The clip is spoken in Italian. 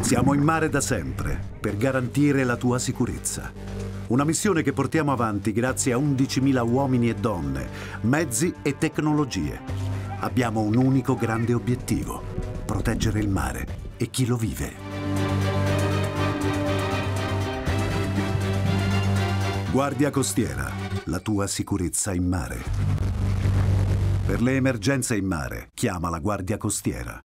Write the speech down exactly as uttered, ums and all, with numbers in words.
Siamo in mare da sempre per garantire la tua sicurezza. Una missione che portiamo avanti grazie a undicimila uomini e donne, mezzi e tecnologie. Abbiamo un unico grande obiettivo: proteggere il mare e chi lo vive. Guardia Costiera, la tua sicurezza in mare. Per le emergenze in mare, chiama la Guardia Costiera.